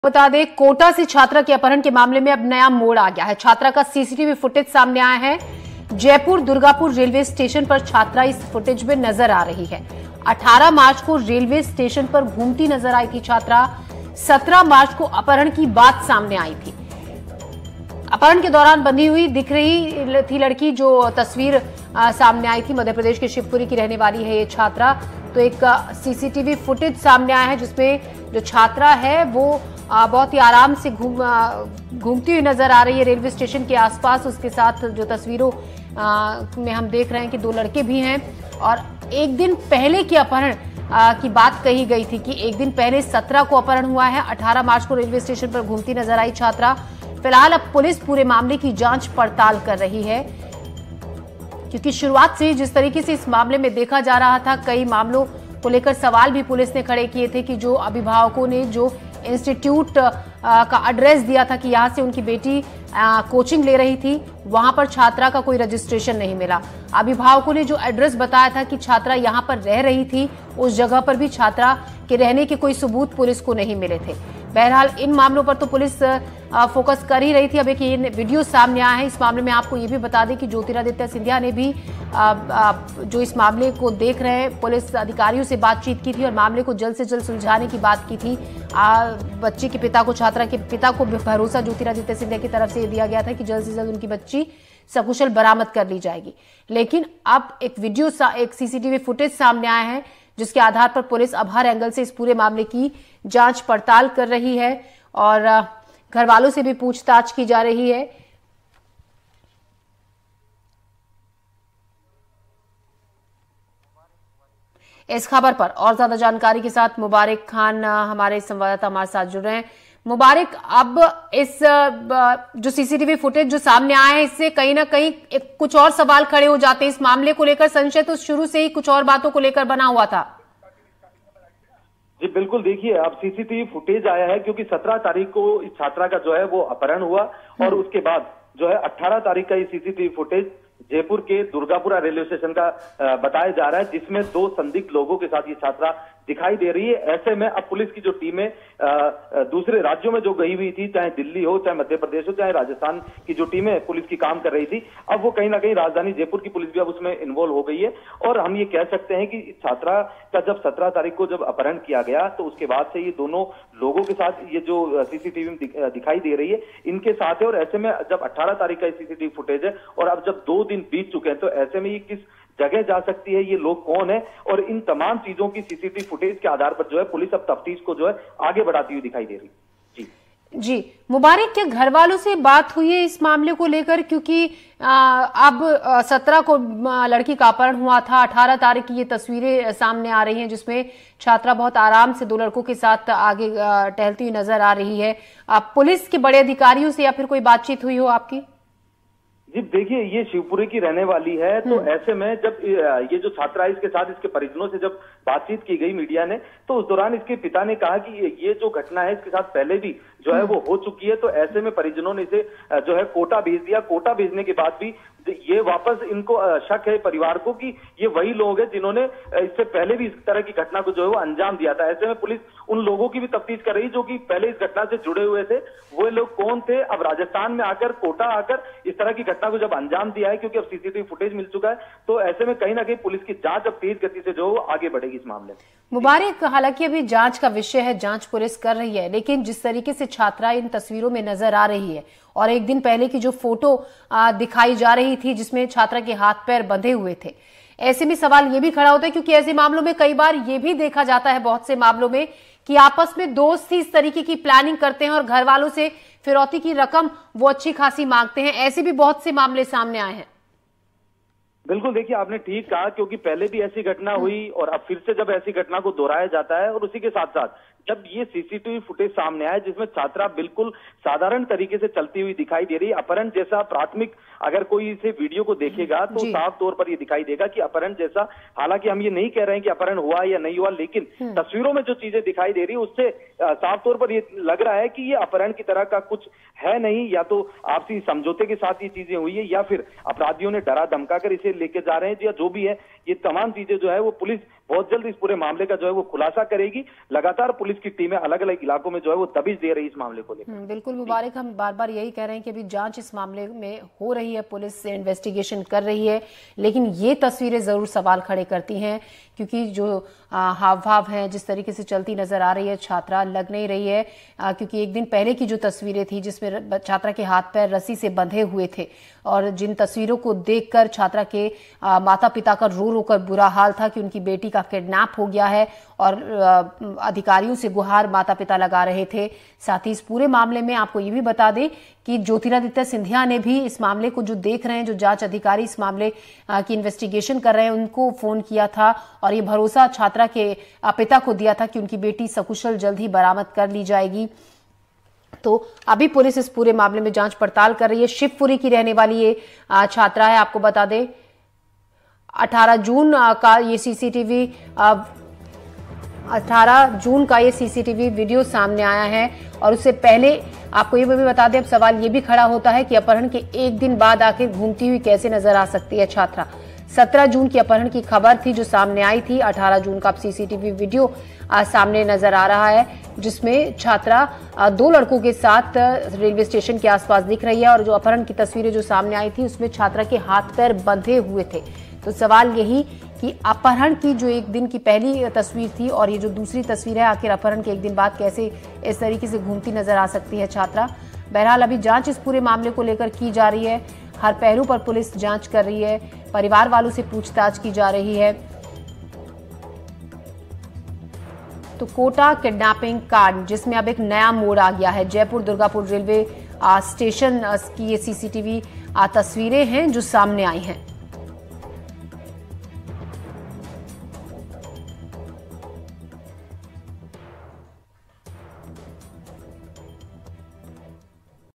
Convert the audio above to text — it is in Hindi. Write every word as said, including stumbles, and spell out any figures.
बता दें, कोटा से छात्रा के अपहरण के मामले में अब नया मोड़ आ गया है। छात्रा का सीसीटीवी फुटेज सामने आया है। जयपुर दुर्गापुर रेलवे स्टेशन पर छात्रा इस फुटेज में नजर आ रही है। अठारह मार्च को रेलवे स्टेशन पर घूमती नजर आई थी छात्रा। सत्रह मार्च को अपहरण की बात सामने आई थी। अपहरण के दौरान बंधी हुई दिख रही थी लड़की, जो तस्वीर आ, सामने आई थी। मध्य प्रदेश के शिवपुरी की रहने वाली है ये छात्रा। तो एक सीसीटीवी फुटेज सामने आया है जिसमें जो छात्रा है वो आ, बहुत ही आराम से घूम घूमती हुई नजर आ रही है रेलवे स्टेशन के आसपास। उसके साथ जो तस्वीरों आ, में हम देख रहे हैं कि दो लड़के भी हैं। और एक दिन पहले की अपहरण की बात कही गई थी कि एक दिन पहले सत्रह को अपहरण हुआ है। अठारह मार्च को रेलवे स्टेशन पर घूमती नजर आई छात्रा। फिलहाल अब पुलिस पूरे मामले की जांच पड़ताल कर रही है, क्योंकि शुरुआत से जिस तरीके से इस मामले में देखा जा रहा था, कई मामलों को लेकर सवाल भी पुलिस ने खड़े किए थे कि जो अभिभावकों ने जो इंस्टीट्यूट का एड्रेस दिया था कि यहां से उनकी बेटी आ, कोचिंग ले रही थी, वहां पर छात्रा का कोई रजिस्ट्रेशन नहीं मिला। अभिभावकों ने जो एड्रेस बताया था कि छात्रा यहां पर रह रही थी, उस जगह पर भी छात्रा के रहने के कोई सबूत पुलिस को नहीं मिले थे। बहरहाल इन मामलों पर तो पुलिस आ, फोकस कर ही रही थी। अब एक ये वीडियो सामने आया है इस मामले में। आपको ये भी बता दें कि ज्योतिरादित्य सिंधिया ने भी आ, आ, जो इस मामले को देख रहे हैं पुलिस अधिकारियों से बातचीत की थी और मामले को जल्द से जल्द सुलझाने की बात की थी। आ, बच्ची के पिता को, छात्रा के पिता को भरोसा ज्योतिरादित्य सिंधिया की तरफ से दिया गया था कि जल्द से जल्द उनकी बच्ची सकुशल बरामद कर ली जाएगी। लेकिन अब एक वीडियो एक सीसीटीवी फुटेज सामने आया है जिसके आधार पर पुलिस अब हर एंगल से इस पूरे मामले की जांच पड़ताल कर रही है और घर वालों से भी पूछताछ की जा रही है। इस खबर पर और ज्यादा जानकारी के साथ मुबारक खान हमारे संवाददाता हमारे साथ जुड़ रहे हैं। मुबारक, अब इस जो सीसीटीवी फुटेज जो सामने आया है, इससे कहीं ना कहीं एक कुछ और सवाल खड़े हो जाते हैं। इस मामले को लेकर संशय तो शुरू से ही कुछ और बातों को लेकर बना हुआ था। जी बिल्कुल, देखिए अब सीसीटीवी फुटेज आया है क्योंकि सत्रह तारीख को इस छात्रा का जो है वो अपहरण हुआ और उसके बाद जो है अठारह तारीख का ये सीसीटीवी फुटेज जयपुर के दुर्गापुरा रेलवे स्टेशन का बताया जा रहा है, जिसमें दो संदिग्ध लोगों के साथ ये छात्रा दिखाई दे रही है। ऐसे में अब पुलिस की जो टीमें दूसरे राज्यों में जो गई हुई थी, चाहे दिल्ली हो, चाहे मध्य प्रदेश हो, चाहे राजस्थान की जो टीमें पुलिस की काम कर रही थी, अब वो कहीं ना कहीं राजधानी जयपुर की पुलिस भी अब उसमें इन्वॉल्व हो गई है। और हम ये कह सकते हैं कि छात्रा का जब सत्रह तारीख को जब अपहरण किया गया तो उसके बाद से ये दोनों लोगों के साथ ये जो सीसीटीवी में दिखाई दे रही है इनके साथ है। और ऐसे में जब अठारह तारीख का सीसीटीवी फुटेज है और अब जब दो दिन बीत चुके हैं, तो ऐसे में ये किस जगह जा सकती है, ये लोग कौन है, और इन तमाम चीजों की सीसीटीवी फुटेज के आधार पर जो है पुलिस अब तफ्तीश को जो है आगे बढ़ाती हुई दिखाई दे रही है। जी जी मुबारक, क्या घर वालों से बात हुई है इस मामले को लेकर? क्योंकि आ, अब सत्रह को लड़की का अपहरण हुआ था, अठारह तारीख की ये तस्वीरें सामने आ रही हैं जिसमें छात्रा बहुत आराम से दो लड़कों के साथ आगे टहलती हुई नजर आ रही है। आप पुलिस के बड़े अधिकारियों से या फिर कोई बातचीत हुई हो आपकी? जी देखिए, ये शिवपुरी की रहने वाली है, तो ऐसे में जब ये जो छात्रा है इसके साथ इसके परिजनों से जब बातचीत की गई मीडिया ने, तो उस दौरान इसके पिता ने कहा कि ये जो घटना है इसके साथ पहले भी जो है वो हो चुकी है। तो ऐसे में परिजनों ने इसे जो है कोटा भेज दिया। कोटा भेजने के बाद भी ये वापस इनको शक है परिवार को कि ये वही लोग हैं जिन्होंने इससे पहले भी इस तरह की घटना को जो है वो अंजाम दिया था। ऐसे में पुलिस उन लोगों की भी तफ्तीश कर रही जो कि पहले इस घटना से जुड़े हुए थे, वो लोग कौन थे। अब राजस्थान में आकर, कोटा आकर इस तरह की घटना को जब अंजाम दिया है, क्योंकि अब सीसीटीवी फुटेज मिल चुका है, तो ऐसे में कहीं ना कहीं पुलिस की जांच अब तेज गति से जो वो आगे बढ़ेगी इस मामले में। मुबारक, हालांकि अभी जांच का विषय है, जांच पुलिस कर रही है, लेकिन जिस तरीके से छात्रा इन तस्वीरों में नजर आ रही है और एक दिन पहले की जो फोटो दिखाई जा रही थी जिसमें छात्रा के हाथ पैर बंधे हुए थे, ऐसे में सवाल ये भी खड़ा होता है, क्योंकि ऐसे मामलों में कई बार ये भी देखा जाता है बहुत से मामलों में कि आपस में दोस्त ही इस तरीके की प्लानिंग करते हैं और घर वालों से फिरौती की रकम वो अच्छी खासी मांगते हैं। ऐसे भी बहुत से मामले सामने आए हैं। बिल्कुल, देखिए आपने ठीक कहा, क्योंकि पहले भी ऐसी घटना हुई और अब फिर से जब ऐसी घटना को दोहराया जाता है और उसी के साथ साथ जब ये सीसीटीवी फुटेज सामने आया जिसमें छात्रा बिल्कुल साधारण तरीके से चलती हुई दिखाई दे रही है, अपहरण जैसा प्राथमिक अगर कोई इसे वीडियो को देखेगा तो साफ तौर पर ये दिखाई देगा कि अपहरण जैसा, हालांकि हम ये नहीं कह रहे हैं कि अपहरण हुआ या नहीं हुआ, लेकिन तस्वीरों में जो चीजें दिखाई दे रही है उससे साफ तौर पर ये लग रहा है कि ये अपहरण की तरह का कुछ है नहीं, या तो आपसी समझौते के साथ ये चीजें हुई है या फिर अपराधियों ने डरा धमका कर इसे लेके जा रहे हैं, या जो भी है ये तमाम चीजें जो है वो पुलिस बहुत जल्द इस पूरे मामले का जो है वो खुलासा करेगी। लगातार पुलिस की टीमें अलग अलग इलाकों में जो है वो दबिश दे रही इस मामले को लेकर। बिल्कुल मुबारक, हम बार बार यही कह रहे हैं कि अभी जांच इस मामले में हो रही है, पुलिस इन्वेस्टिगेशन कर रही है, लेकिन ये तस्वीरें जरूर सवाल खड़े करती हैं क्योंकि जो हाव भाव है, जिस तरीके से चलती नजर आ रही है छात्रा, लग नहीं रही है आ, क्योंकि एक दिन पहले की जो तस्वीरें थी जिसमें छात्रा के हाथ पैर रस्सी से बंधे हुए थे और जिन तस्वीरों को देखकर छात्रा के माता पिता का रो रो कर बुरा हाल था कि उनकी बेटी का किडनैप हो गया है और आ, अधिकारियों से गुहार माता पिता लगा रहे थे। साथ ही इस पूरे मामले में आपको ये भी बता दें कि ज्योतिरादित्य सिंधिया ने भी इस मामले को जो देख रहे हैं, जो जांच अधिकारी इस मामले आ, की इन्वेस्टिगेशन कर रहे हैं, उनको फोन किया था और ये भरोसा छात्रा के पिता को दिया था कि उनकी बेटी सकुशल जल्द ही बरामद कर ली जाएगी। तो अभी पुलिस इस पूरे मामले में जांच पड़ताल कर रही है। शिवपुरी की रहने वाली ये छात्रा है। आपको बता दें अठारह जून का ये सीसीटीवी अठारह जून का ये सीसीटीवी वीडियो सामने आया है और उससे पहले आपको ये भी बता दें, अब सवाल ये भी खड़ा होता है कि अपहरण के एक दिन बाद आखिर घूमती हुई कैसे नजर आ सकती है छात्रा। सत्रह जून की अपहरण की खबर थी जो सामने आई थी। अठारह जून का सीसीटीवी वीडियो आज सामने नजर आ रहा है जिसमें छात्रा दो लड़कों के साथ रेलवे स्टेशन के आसपास दिख रही है और जो अपहरण की तस्वीरें जो सामने आई थी उसमें छात्रा के हाथ पैर बंधे हुए थे। तो सवाल यही कि अपहरण की जो एक दिन की पहली तस्वीर थी और ये जो दूसरी तस्वीर है, आखिर अपहरण के एक दिन बाद कैसे इस तरीके से घूमती नजर आ सकती है छात्रा। बहरहाल अभी जांच इस पूरे मामले को लेकर की जा रही है, हर पहलू पर पुलिस जांच कर रही है, परिवार वालों से पूछताछ की जा रही है। तो कोटा किडनैपिंग कांड जिसमें अब एक नया मोड़ आ गया है। जयपुर दुर्गापुर रेलवे स्टेशन की ये सीसीटीवी तस्वीरें हैं जो सामने आई हैं।